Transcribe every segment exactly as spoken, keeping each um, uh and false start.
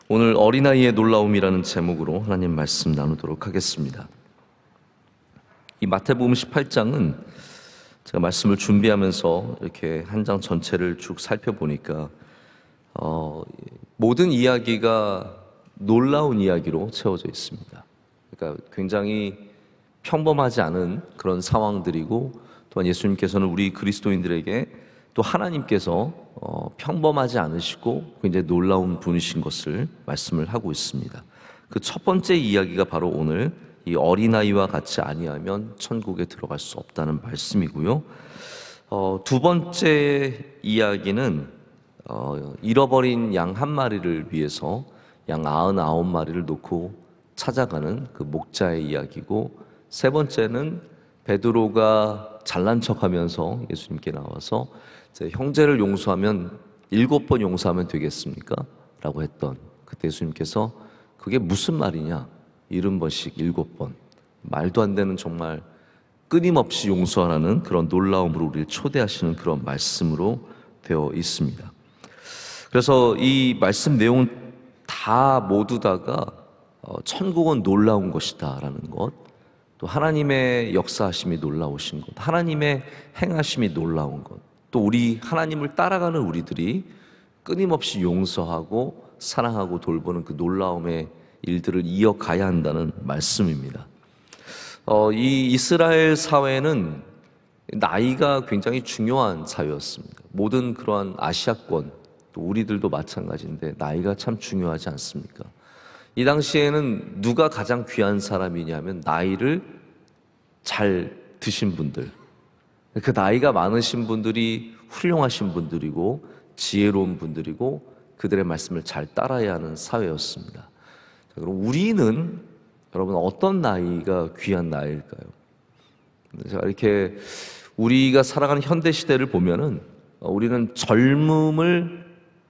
오늘 어린아이의 놀라움이라는 제목으로 하나님 말씀 나누도록 하겠습니다. 이 마태복음 십팔 장은 제가 말씀을 준비하면서 이렇게 한 장 전체를 쭉 살펴보니까 어, 모든 이야기가 놀라운 이야기로 채워져 있습니다. 그러니까 굉장히 평범하지 않은 그런 상황들이고, 또한 예수님께서는 우리 그리스도인들에게 또 하나님께서 어, 평범하지 않으시고 굉장히 놀라운 분이신 것을 말씀을 하고 있습니다. 그 첫 번째 이야기가 바로 오늘 이 어린아이와 같이 아니하면 천국에 들어갈 수 없다는 말씀이고요. 어, 두 번째 이야기는 어, 잃어버린 양 한 마리를 위해서 양 아흔아홉 마리를 놓고 찾아가는 그 목자의 이야기고, 세 번째는 베드로가 잘난 척하면서 예수님께 나와서 형제를 용서하면 일곱 번 용서하면 되겠습니까? 라고 했던 그때 예수님께서 그게 무슨 말이냐? 일흔 번씩 일곱 번. 말도 안 되는 정말 끊임없이 용서하라는 그런 놀라움으로 우리를 초대하시는 그런 말씀으로 되어 있습니다. 그래서 이 말씀 내용은 다 모두 다가 천국은 놀라운 것이다 라는 것, 또 하나님의 역사하심이 놀라우신 것, 하나님의 행하심이 놀라운 것, 또 우리 하나님을 따라가는 우리들이 끊임없이 용서하고 사랑하고 돌보는 그 놀라움의 일들을 이어가야 한다는 말씀입니다. 어, 이 이스라엘 사회는 나이가 굉장히 중요한 사회였습니다. 모든 그러한 아시아권, 또 우리들도 마찬가지인데 나이가 참 중요하지 않습니까? 이 당시에는 누가 가장 귀한 사람이냐면 나이를 잘 드신 분들, 그 나이가 많으신 분들이 훌륭하신 분들이고 지혜로운 분들이고 그들의 말씀을 잘 따라야 하는 사회였습니다. 자, 그럼 우리는 여러분 어떤 나이가 귀한 나이일까요? 제가 이렇게 우리가 살아가는 현대 시대를 보면은 우리는 젊음을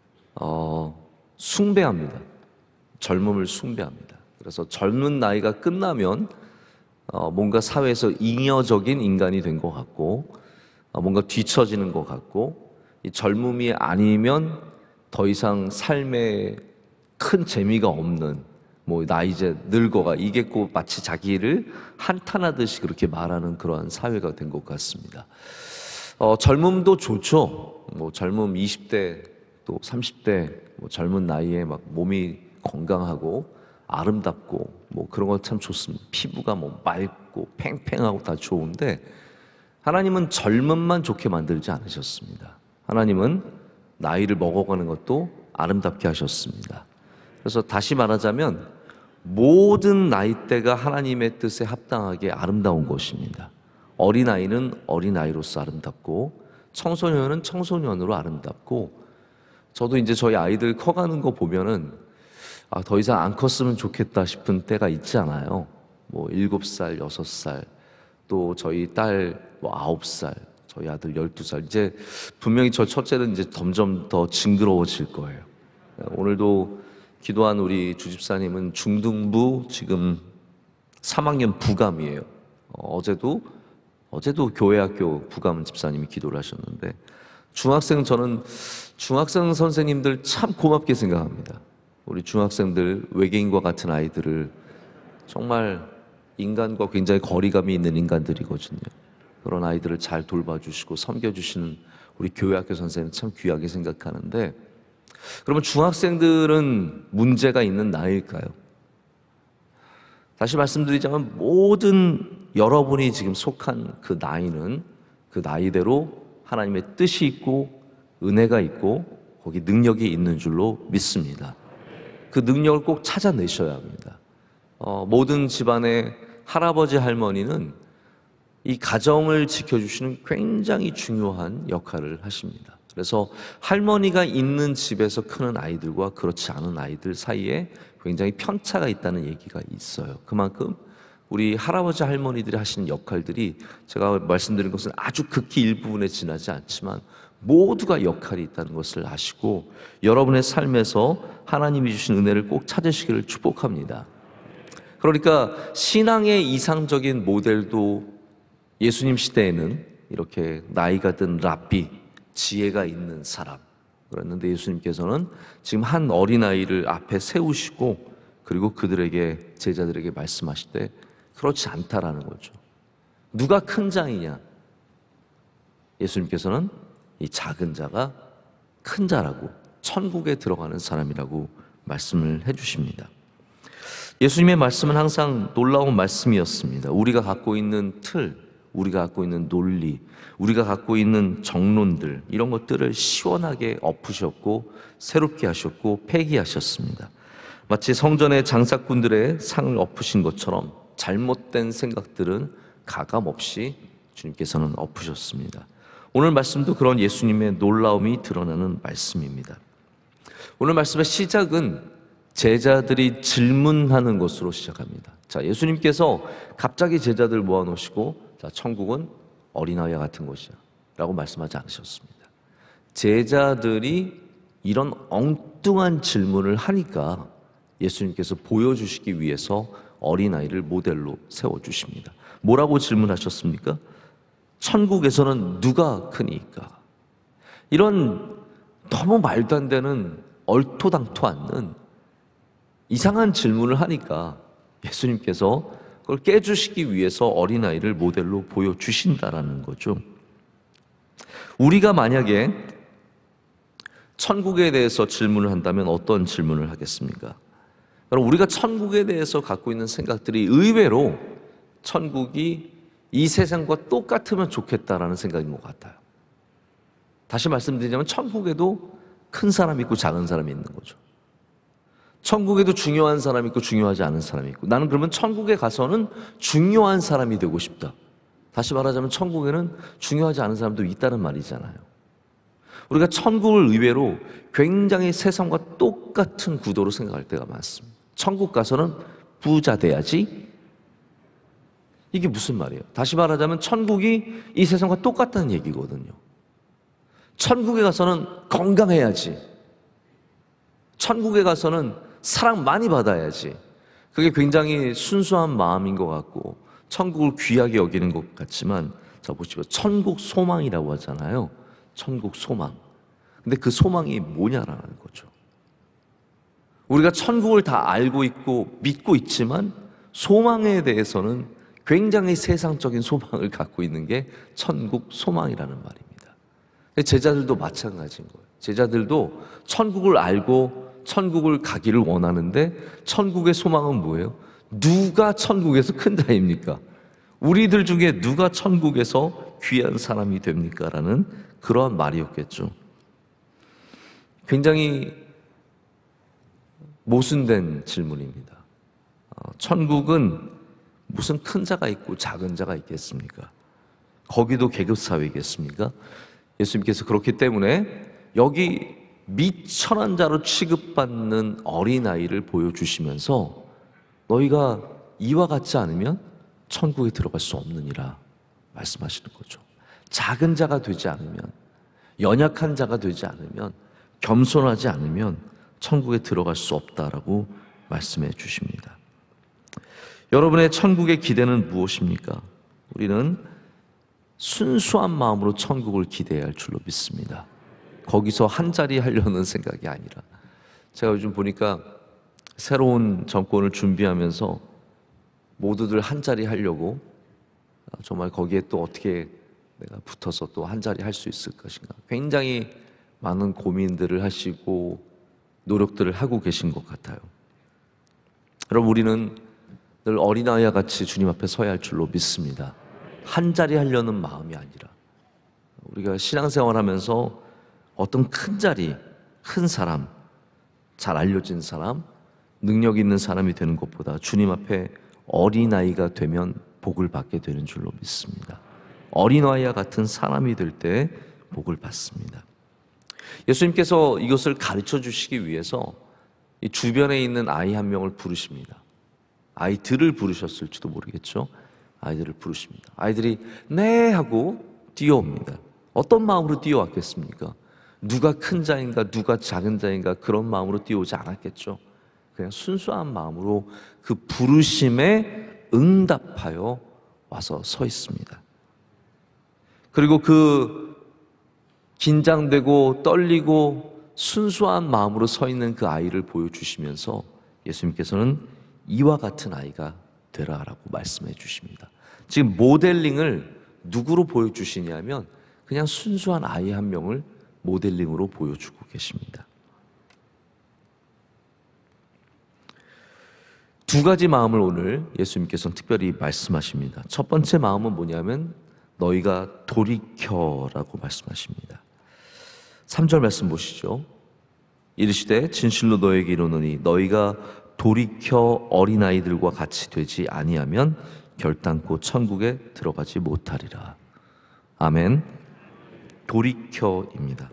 어, 숭배합니다. 젊음을 숭배합니다. 그래서 젊은 나이가 끝나면 어, 뭔가 사회에서 잉여적인 인간이 된 것 같고, 어, 뭔가 뒤처지는 것 같고, 이 젊음이 아니면 더 이상 삶에 큰 재미가 없는, 뭐 나 이제 늙어가, 이게 꼭 마치 자기를 한탄하듯이 그렇게 말하는 그러한 사회가 된 것 같습니다. 어, 젊음도 좋죠. 뭐 젊음 이십 대 또 삼십 대 뭐 젊은 나이에 막 몸이 건강하고 아름답고 뭐 그런 거 참 좋습니다. 피부가 뭐 맑고 팽팽하고 다 좋은데, 하나님은 젊음만 좋게 만들지 않으셨습니다. 하나님은 나이를 먹어가는 것도 아름답게 하셨습니다. 그래서 다시 말하자면 모든 나이대가 하나님의 뜻에 합당하게 아름다운 것입니다. 어린아이는 어린아이로서 아름답고, 청소년은 청소년으로 아름답고, 저도 이제 저희 아이들 커가는 거 보면은 아, 더 이상 안 컸으면 좋겠다 싶은 때가 있지 않아요. 뭐 일곱 살, 여섯 살, 또 저희 딸 뭐 아홉 살, 저희 아들 열두 살. 이제 분명히 저 첫째는 이제 점점 더 징그러워질 거예요. 오늘도 기도한 우리 주집사님은 중등부 지금 삼 학년 부감이에요. 어, 어제도 어제도 교회학교 부감 집사님이 기도를 하셨는데, 중학생, 저는 중학생 선생님들 참 고맙게 생각합니다. 우리 중학생들, 외계인과 같은 아이들을 정말 인간과 굉장히 거리감이 있는 인간들이거든요. 그런 아이들을 잘 돌봐주시고 섬겨주시는 우리 교회학교 선생님 참 귀하게 생각하는데, 그러면 중학생들은 문제가 있는 나이일까요? 다시 말씀드리자면 모든 여러분이 지금 속한 그 나이는 그 나이대로 하나님의 뜻이 있고 은혜가 있고 거기 능력이 있는 줄로 믿습니다. 그 능력을 꼭 찾아내셔야 합니다. 어, 모든 집안의 할아버지 할머니는 이 가정을 지켜주시는 굉장히 중요한 역할을 하십니다. 그래서 할머니가 있는 집에서 크는 아이들과 그렇지 않은 아이들 사이에 굉장히 편차가 있다는 얘기가 있어요. 그만큼 우리 할아버지 할머니들이 하시는 역할들이, 제가 말씀드린 것은 아주 극히 일부분에 지나지 않지만 모두가 역할이 있다는 것을 아시고 여러분의 삶에서 하나님이 주신 은혜를 꼭 찾으시기를 축복합니다. 그러니까 신앙의 이상적인 모델도 예수님 시대에는 이렇게 나이가 든 랍비, 지혜가 있는 사람, 그랬는데 예수님께서는 지금 한 어린아이를 앞에 세우시고 그리고 그들에게, 제자들에게 말씀하실 때 그렇지 않다라는 거죠. 누가 큰 자이냐? 예수님께서는 이 작은 자가 큰 자라고, 천국에 들어가는 사람이라고 말씀을 해주십니다. 예수님의 말씀은 항상 놀라운 말씀이었습니다. 우리가 갖고 있는 틀, 우리가 갖고 있는 논리, 우리가 갖고 있는 정론들, 이런 것들을 시원하게 엎으셨고 새롭게 하셨고 폐기하셨습니다. 마치 성전의 장사꾼들의 상을 엎으신 것처럼 잘못된 생각들은 가감없이 주님께서는 엎으셨습니다. 오늘 말씀도 그런 예수님의 놀라움이 드러나는 말씀입니다. 오늘 말씀의 시작은 제자들이 질문하는 것으로 시작합니다. 자, 예수님께서 갑자기 제자들 모아놓으시고, 자, 천국은 어린아이와 같은 것이야 라고 말씀하지 않으셨습니다. 제자들이 이런 엉뚱한 질문을 하니까 예수님께서 보여주시기 위해서 어린아이를 모델로 세워주십니다. 뭐라고 질문하셨습니까? 천국에서는 누가 크니까? 이런 너무 말도 안 되는, 얼토당토 않는 이상한 질문을 하니까 예수님께서 그걸 깨주시기 위해서 어린아이를 모델로 보여주신다라는 거죠. 우리가 만약에 천국에 대해서 질문을 한다면 어떤 질문을 하겠습니까? 그럼 우리가 천국에 대해서 갖고 있는 생각들이 의외로 천국이 이 세상과 똑같으면 좋겠다라는 생각인 것 같아요. 다시 말씀드리자면 천국에도 큰 사람이 있고 작은 사람이 있는 거죠. 천국에도 중요한 사람이 있고 중요하지 않은 사람이 있고, 나는 그러면 천국에 가서는 중요한 사람이 되고 싶다. 다시 말하자면 천국에는 중요하지 않은 사람도 있다는 말이잖아요. 우리가 천국을 의외로 굉장히 세상과 똑같은 구도로 생각할 때가 많습니다. 천국 가서는 부자 돼야지. 이게 무슨 말이에요? 다시 말하자면 천국이 이 세상과 똑같다는 얘기거든요. 천국에 가서는 건강해야지. 천국에 가서는 사랑 많이 받아야지. 그게 굉장히 순수한 마음인 것 같고 천국을 귀하게 여기는 것 같지만, 자 보시면 천국 소망이라고 하잖아요. 천국 소망. 근데 그 소망이 뭐냐라는 거죠. 우리가 천국을 다 알고 있고 믿고 있지만 소망에 대해서는 굉장히 세상적인 소망을 갖고 있는 게 천국 소망이라는 말입니다. 제자들도 마찬가지인 거예요. 제자들도 천국을 알고 천국을 가기를 원하는데 천국의 소망은 뭐예요? 누가 천국에서 큰 자입니까? 우리들 중에 누가 천국에서 귀한 사람이 됩니까? 라는 그러한 말이었겠죠. 굉장히 모순된 질문입니다. 천국은 무슨 큰 자가 있고 작은 자가 있겠습니까? 거기도 계급사회겠습니까? 예수님께서 그렇기 때문에 여기 미천한 자로 취급받는 어린아이를 보여주시면서 너희가 이와 같지 않으면 천국에 들어갈 수 없느니라 말씀하시는 거죠. 작은 자가 되지 않으면, 연약한 자가 되지 않으면, 겸손하지 않으면 천국에 들어갈 수 없다라고 말씀해 주십니다. 여러분의 천국의 기대는 무엇입니까? 우리는 순수한 마음으로 천국을 기대해야 할 줄로 믿습니다. 거기서 한 자리 하려는 생각이 아니라, 제가 요즘 보니까 새로운 정권을 준비하면서 모두들 한 자리 하려고, 정말 거기에 또 어떻게 내가 붙어서 또 한 자리 할 수 있을 것인가, 굉장히 많은 고민들을 하시고 노력들을 하고 계신 것 같아요. 여러분, 우리는 늘 어린아이와 같이 주님 앞에 서야 할 줄로 믿습니다. 한 자리 하려는 마음이 아니라, 우리가 신앙생활하면서 어떤 큰 자리, 큰 사람, 잘 알려진 사람, 능력 있는 사람이 되는 것보다 주님 앞에 어린아이가 되면 복을 받게 되는 줄로 믿습니다. 어린아이와 같은 사람이 될 때 복을 받습니다. 예수님께서 이것을 가르쳐 주시기 위해서 이 주변에 있는 아이 한 명을 부르십니다. 아이들을 부르셨을지도 모르겠죠. 아이들을 부르십니다. 아이들이 네 하고 뛰어옵니다. 어떤 마음으로 뛰어왔겠습니까? 누가 큰 자인가 누가 작은 자인가 그런 마음으로 뛰어오지 않았겠죠. 그냥 순수한 마음으로 그 부르심에 응답하여 와서 서 있습니다. 그리고 그 긴장되고 떨리고 순수한 마음으로 서 있는 그 아이를 보여주시면서 예수님께서는 이와 같은 아이가 되라라고 말씀해 주십니다. 지금 모델링을 누구로 보여주시냐면 그냥 순수한 아이 한 명을 모델링으로 보여주고 계십니다. 두 가지 마음을 오늘 예수님께서는 특별히 말씀하십니다. 첫 번째 마음은 뭐냐면 너희가 돌이켜라고 말씀하십니다. 삼 절 말씀 보시죠. 이르시되 진실로 너에게 이르노니 너희가 돌이켜 어린아이들과 같이 되지 아니하면 결단코 천국에 들어가지 못하리라. 아멘. 돌이켜입니다.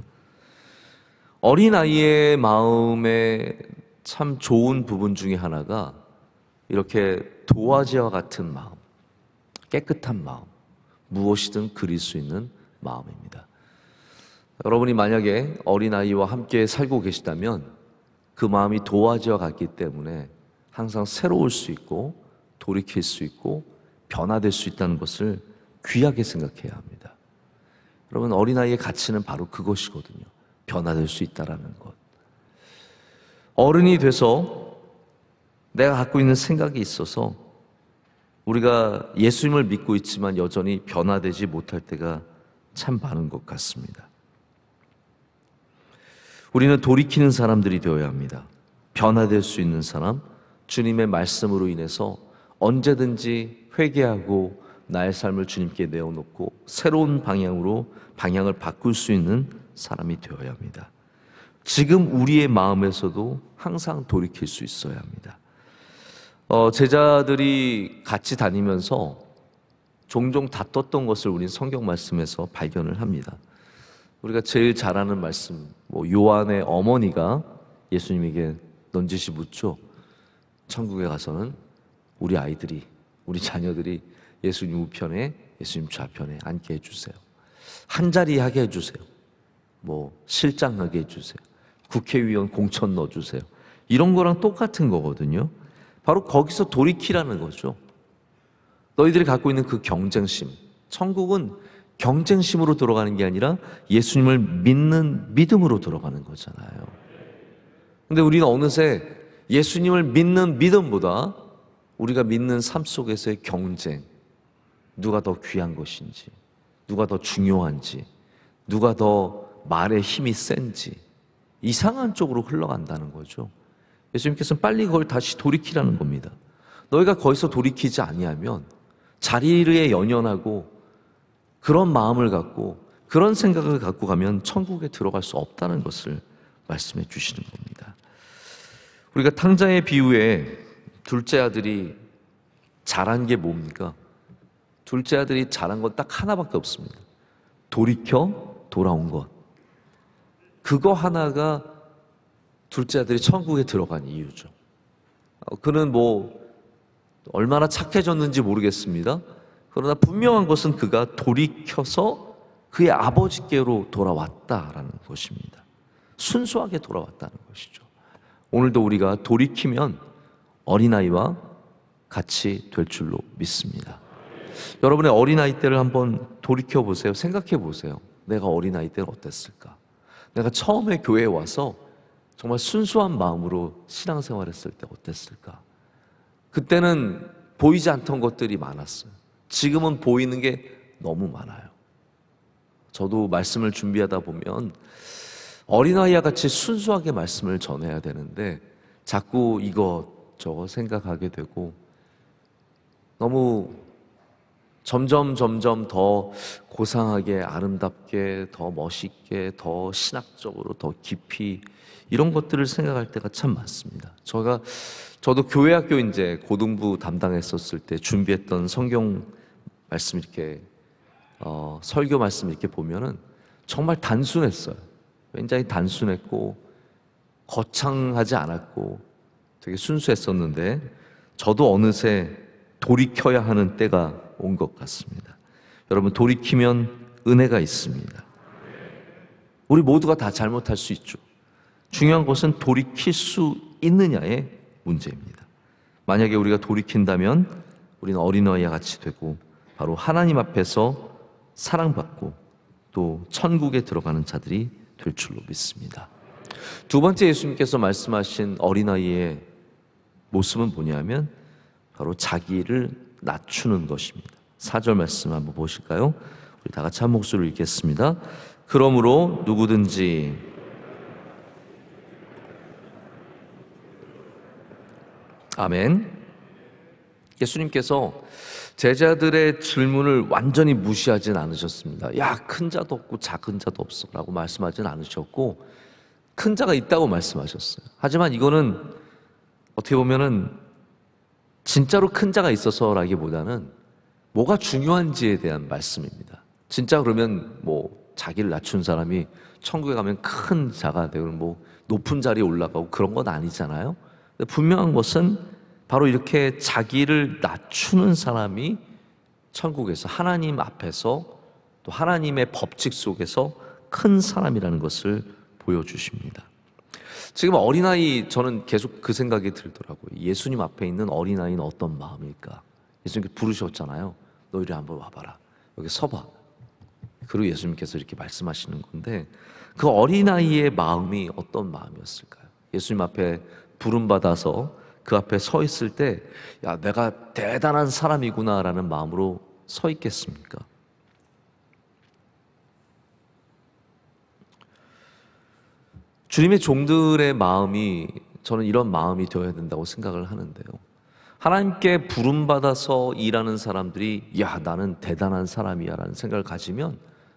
어린아이의 마음에 참 좋은 부분 중에 하나가 이렇게 도화지와 같은 마음, 깨끗한 마음, 무엇이든 그릴 수 있는 마음입니다. 여러분이 만약에 어린아이와 함께 살고 계시다면 그 마음이 도화지와 같기 때문에 항상 새로울 수 있고 돌이킬 수 있고 변화될 수 있다는 것을 귀하게 생각해야 합니다. 여러분, 어린아이의 가치는 바로 그것이거든요. 변화될 수 있다는 것. 어른이 돼서 내가 갖고 있는 생각이 있어서 우리가 예수님을 믿고 있지만 여전히 변화되지 못할 때가 참 많은 것 같습니다. 우리는 돌이키는 사람들이 되어야 합니다. 변화될 수 있는 사람, 주님의 말씀으로 인해서 언제든지 회개하고 나의 삶을 주님께 내어놓고 새로운 방향으로 방향을 바꿀 수 있는 사람이 되어야 합니다. 지금 우리의 마음에서도 항상 돌이킬 수 있어야 합니다. 어, 제자들이 같이 다니면서 종종 다퉜던 것을 우리는 성경 말씀에서 발견을 합니다. 우리가 제일 잘 아는 말씀, 뭐 요한의 어머니가 예수님에게 넌지시 묻죠. 천국에 가서는 우리 아이들이, 우리 자녀들이 예수님 우편에, 예수님 좌편에 앉게 해주세요. 한 자리 하게 해주세요. 뭐 실장 하게 해주세요. 국회의원 공천 넣어주세요. 이런 거랑 똑같은 거거든요. 바로 거기서 돌이키라는 거죠. 너희들이 갖고 있는 그 경쟁심, 천국은 경쟁심으로 들어가는 게 아니라 예수님을 믿는 믿음으로 들어가는 거잖아요. 근데 우리는 어느새 예수님을 믿는 믿음보다 우리가 믿는 삶 속에서의 경쟁, 누가 더 귀한 것인지, 누가 더 중요한지, 누가 더 말에 힘이 센지 이상한 쪽으로 흘러간다는 거죠. 예수님께서는 빨리 그걸 다시 돌이키라는 겁니다. 너희가 거기서 돌이키지 아니하면 자리에 연연하고 그런 마음을 갖고 그런 생각을 갖고 가면 천국에 들어갈 수 없다는 것을 말씀해 주시는 겁니다. 우리가 탕자의 비유에 둘째 아들이 잘한 게 뭡니까? 둘째 아들이 잘한 건 딱 하나밖에 없습니다. 돌이켜 돌아온 것. 그거 하나가 둘째 아들이 천국에 들어간 이유죠. 그는 뭐 얼마나 착해졌는지 모르겠습니다. 그러나 분명한 것은 그가 돌이켜서 그의 아버지께로 돌아왔다라는 것입니다. 순수하게 돌아왔다는 것이죠. 오늘도 우리가 돌이키면 어린아이와 같이 될 줄로 믿습니다. 여러분의 어린아이 때를 한번 돌이켜 보세요. 생각해 보세요. 내가 어린아이 때는 어땠을까? 내가 처음에 교회에 와서 정말 순수한 마음으로 신앙생활했을 때 어땠을까? 그때는 보이지 않던 것들이 많았어요. 지금은 보이는 게 너무 많아요. 저도 말씀을 준비하다 보면 어린아이와 같이 순수하게 말씀을 전해야 되는데 자꾸 이것 저것 생각하게 되고 너무 점점 점점 더 고상하게 아름답게 더 멋있게 더 신학적으로 더 깊이 이런 것들을 생각할 때가 참 많습니다. 제가 저도 교회 학교 이제 고등부 담당했었을 때 준비했던 성경 말씀 이렇게 어, 설교 말씀 이렇게 보면은 정말 단순했어요. 굉장히 단순했고 거창하지 않았고 되게 순수했었는데 저도 어느새 돌이켜야 하는 때가 온 것 같습니다. 여러분, 돌이키면 은혜가 있습니다. 우리 모두가 다 잘못할 수 있죠. 중요한 것은 돌이킬 수 있느냐의 문제입니다. 만약에 우리가 돌이킨다면 우리는 어린아이와 같이 되고 바로 하나님 앞에서 사랑받고 또 천국에 들어가는 자들이 될 줄로 믿습니다. 두 번째 예수님께서 말씀하신 어린아이의 모습은 뭐냐면 바로 자기를 낮추는 것입니다. 사 절 말씀 한번 보실까요? 우리 다 같이 한 목소리로 읽겠습니다. 그러므로 누구든지 아멘. 예수님께서 제자들의 질문을 완전히 무시하진 않으셨습니다. 야, 큰 자도 없고 작은 자도 없어 라고 말씀하진 않으셨고 큰 자가 있다고 말씀하셨어요. 하지만 이거는 어떻게 보면은 진짜로 큰 자가 있어서라기보다는 뭐가 중요한지에 대한 말씀입니다. 진짜 그러면 뭐 자기를 낮춘 사람이 천국에 가면 큰 자가 되고 뭐 높은 자리에 올라가고 그런 건 아니잖아요. 분명한 것은 바로 이렇게 자기를 낮추는 사람이 천국에서 하나님 앞에서 또 하나님의 법칙 속에서 큰 사람이라는 것을 보여주십니다. 지금 어린아이, 저는 계속 그 생각이 들더라고요. 예수님 앞에 있는 어린아이는 어떤 마음일까? 예수님께서 부르셨잖아요. 너 이리 한번 와봐라. 여기 서봐. 그리고 예수님께서 이렇게 말씀하시는 건데 그 어린아이의 마음이 어떤 마음이었을까요? 예수님 앞에 부름받아서 그 앞에 서 있을 때 야, 내가 대단한 사람이구나 라는 마음으로 서 있겠습니까? 주님의 종들의 마음이, 저는 이런 마음이 되어야 된다고 생각을 하는데요. 하나님께 부름받아서 일하는 사람들이 야, 나는 대단한 사람이야 라는 생각을 가지면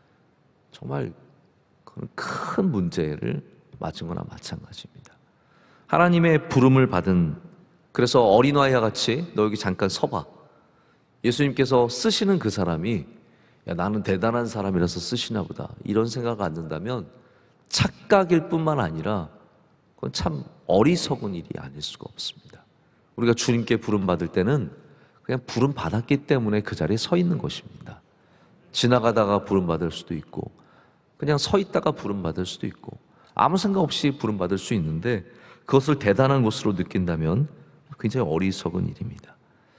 정말 그건 큰 문제를 맞은 거나 마찬가지입니다. 하나님의 부름을 받은, 그래서 어린아이와 같이 너 여기 잠깐 서봐. 예수님께서 쓰시는 그 사람이 야, 나는 대단한 사람이라서 쓰시나 보다 이런 생각을 안 든다면 착각일 뿐만 아니라 그건 참 어리석은 일이 아닐 수가 없습니다. 우리가 주님께 부름받을 때는 그냥 부름받았기 때문에 그 자리에 서 있는 것입니다. 지나가다가 부름받을 수도 있고 그냥 서 있다가 부름받을 수도 있고 아무 생각 없이 부름받을 수 있는데 그것을 대단한 것으로 느낀다면 굉장히 어리석은 일입니다.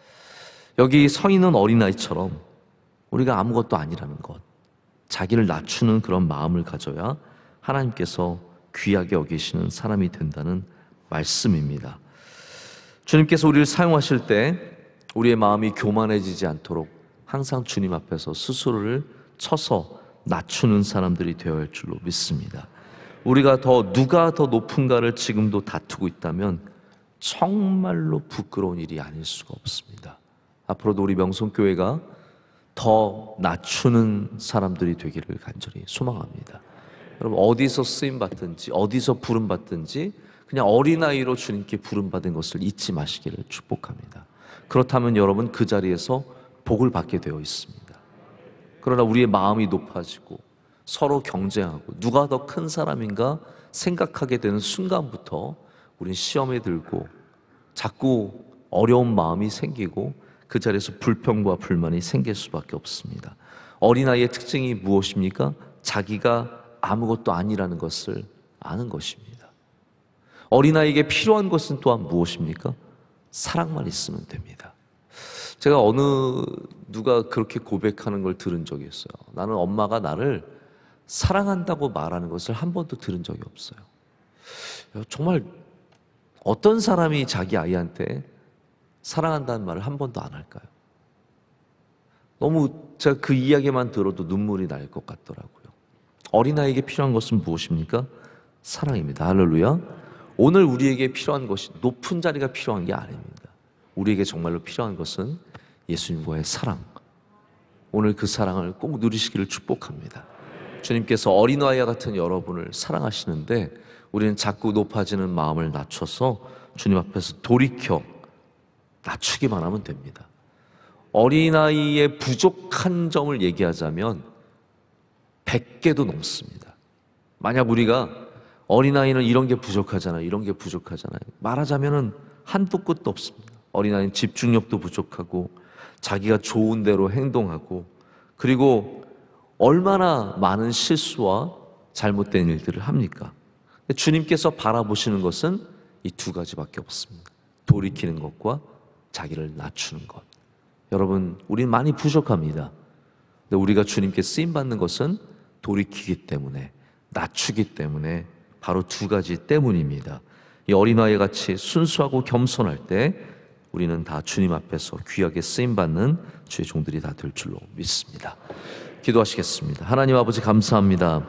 여기 서 있는 어린아이처럼 우리가 아무것도 아니라는 것, 자기를 낮추는 그런 마음을 가져야 하나님께서 귀하게 여기시는 사람이 된다는 말씀입니다. 주님께서 우리를 사용하실 때 우리의 마음이 교만해지지 않도록 항상 주님 앞에서 스스로를 쳐서 낮추는 사람들이 되어야 할 줄로 믿습니다. 우리가 더 누가 더 높은가를 지금도 다투고 있다면 정말로 부끄러운 일이 아닐 수가 없습니다. 앞으로도 우리 명성교회가 더 낮추는 사람들이 되기를 간절히 소망합니다. 여러분, 어디서 쓰임받든지 어디서 부름받든지 그냥 어린아이로 주님께 부름받은 것을 잊지 마시기를 축복합니다. 그렇다면 여러분 그 자리에서 복을 받게 되어 있습니다. 그러나 우리의 마음이 높아지고 서로 경쟁하고 누가 더 큰 사람인가 생각하게 되는 순간부터 우리는 시험에 들고 자꾸 어려운 마음이 생기고 그 자리에서 불평과 불만이 생길 수밖에 없습니다. 어린아이의 특징이 무엇입니까? 자기가 아무것도 아니라는 것을 아는 것입니다. 어린아이에게 필요한 것은 또한 무엇입니까? 사랑만 있으면 됩니다. 제가 어느 누가 그렇게 고백하는 걸 들은 적이 있어요. 나는 엄마가 나를 사랑한다고 말하는 것을 한 번도 들은 적이 없어요. 정말 어떤 사람이 자기 아이한테 사랑한다는 말을 한 번도 안 할까요? 너무 제가 그 이야기만 들어도 눈물이 날 것 같더라고요. 어린아이에게 필요한 것은 무엇입니까? 사랑입니다. 할렐루야. 오늘 우리에게 필요한 것이 높은 자리가 필요한 게 아닙니다. 우리에게 정말로 필요한 것은 예수님과의 사랑. 오늘 그 사랑을 꼭 누리시기를 축복합니다. 주님께서 어린아이와 같은 여러분을 사랑하시는데 우리는 자꾸 높아지는 마음을 낮춰서 주님 앞에서 돌이켜 낮추기만 하면 됩니다. 어린아이의 부족한 점을 얘기하자면 백 개도 넘습니다. 만약 우리가 어린아이는 이런 게 부족하잖아요, 이런 게 부족하잖아요, 말하자면 한도 끝도 없습니다. 어린아이는 집중력도 부족하고 자기가 좋은 대로 행동하고 그리고 얼마나 많은 실수와 잘못된 일들을 합니까? 주님께서 바라보시는 것은 이 두 가지밖에 없습니다. 돌이키는 것과 자기를 낮추는 것. 여러분, 우리는 많이 부족합니다. 근데 우리가 주님께 쓰임받는 것은 돌이키기 때문에, 낮추기 때문에 바로 두 가지 때문입니다. 이 어린아이 같이 순수하고 겸손할 때 우리는 다 주님 앞에서 귀하게 쓰임받는 주의 종들이 다 될 줄로 믿습니다. 기도하시겠습니다. 하나님 아버지 감사합니다.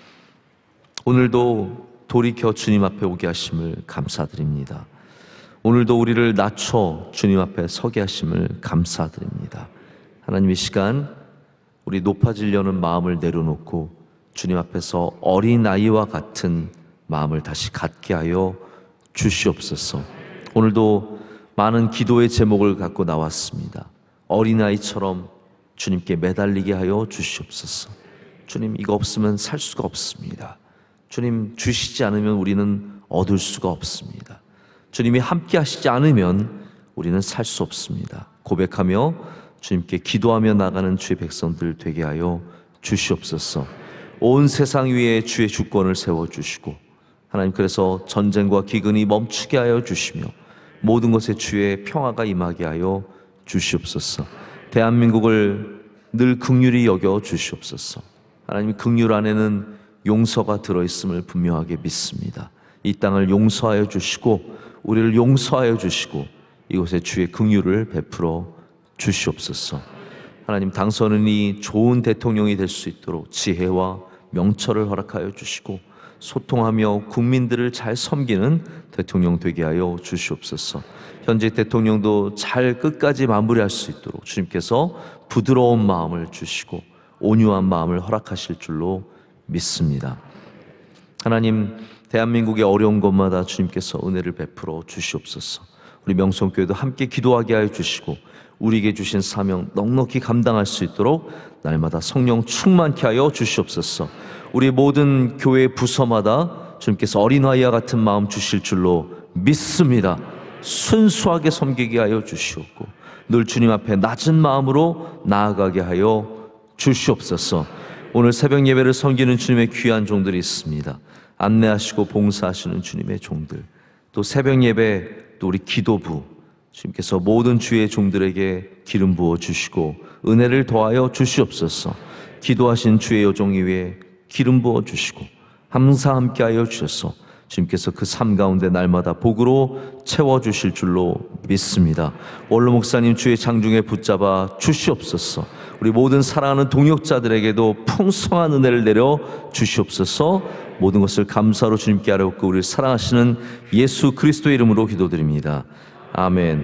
오늘도 돌이켜 주님 앞에 오게 하심을 감사드립니다. 오늘도 우리를 낮춰 주님 앞에 서게 하심을 감사드립니다. 하나님 이 시간 우리 높아지려는 마음을 내려놓고 주님 앞에서 어린아이와 같은 마음을 다시 갖게 하여 주시옵소서. 오늘도 많은 기도의 제목을 갖고 나왔습니다. 어린아이처럼 주님께 매달리게 하여 주시옵소서. 주님, 이거 없으면 살 수가 없습니다. 주님, 주시지 않으면 우리는 얻을 수가 없습니다. 주님이 함께 하시지 않으면 우리는 살 수 없습니다. 고백하며 주님께 기도하며 나가는 주의 백성들 되게 하여 주시옵소서. 온 세상 위에 주의 주권을 세워주시고 하나님, 그래서 전쟁과 기근이 멈추게 하여 주시며 모든 것에 주의 평화가 임하게 하여 주시옵소서. 대한민국을 늘 긍휼히 여겨 주시옵소서. 하나님, 긍휼 안에는 용서가 들어있음을 분명하게 믿습니다. 이 땅을 용서하여 주시고 우리를 용서하여 주시고 이곳에 주의 긍휼을 베풀어 주시옵소서. 하나님, 당선인이 좋은 대통령이 될 수 있도록 지혜와 명철을 허락하여 주시고 소통하며 국민들을 잘 섬기는 대통령 되게 하여 주시옵소서. 현재 대통령도 잘 끝까지 마무리할 수 있도록 주님께서 부드러운 마음을 주시고 온유한 마음을 허락하실 줄로 믿습니다. 하나님, 대한민국의 어려운 것마다 주님께서 은혜를 베풀어 주시옵소서. 우리 명성교회도 함께 기도하게 하여 주시고 우리에게 주신 사명 넉넉히 감당할 수 있도록 날마다 성령 충만케 하여 주시옵소서. 우리 모든 교회 부서마다 주님께서 어린아이와 같은 마음 주실 줄로 믿습니다. 순수하게 섬기게 하여 주시옵고 늘 주님 앞에 낮은 마음으로 나아가게 하여 주시옵소서. 오늘 새벽 예배를 섬기는 주님의 귀한 종들이 있습니다. 안내하시고 봉사하시는 주님의 종들, 또 새벽 예배, 또 우리 기도부, 주님께서 모든 주의 종들에게 기름 부어 주시고 은혜를 더하여 주시옵소서. 기도하신 주의 여종 위에 기름 부어 주시고 항상 함께하여 주셔서 주님께서 그 삶 가운데 날마다 복으로 채워주실 줄로 믿습니다. 원로 목사님 주의 장중에 붙잡아 주시옵소서. 우리 모든 사랑하는 동역자들에게도 풍성한 은혜를 내려 주시옵소서. 모든 것을 감사로 주님께 아뢰옵고 우리를 사랑하시는 예수 그리스도의 이름으로 기도드립니다. 아멘.